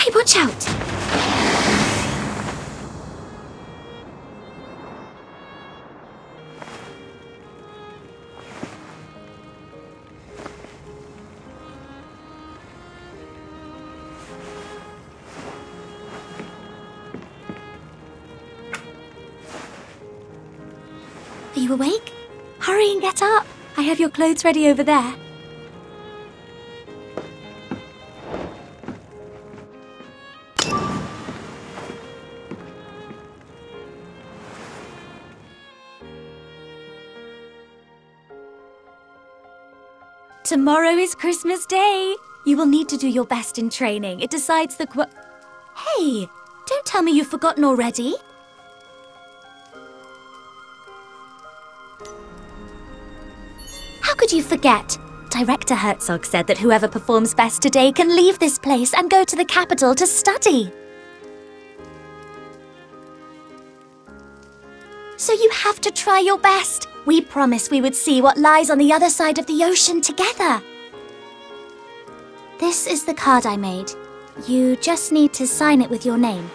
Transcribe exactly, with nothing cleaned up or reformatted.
Hey, watch out! Are you awake? Hurry and get up. I have your clothes ready over there. Tomorrow is Christmas Day. You will need to do your best in training. It decides the qu- Hey, don't tell me you've forgotten already. How could you forget? Director Herzog said that whoever performs best today can leave this place and go to the capital to study. So you have to try your best. We promised we would see what lies on the other side of the ocean together. This is the card I made. You just need to sign it with your name.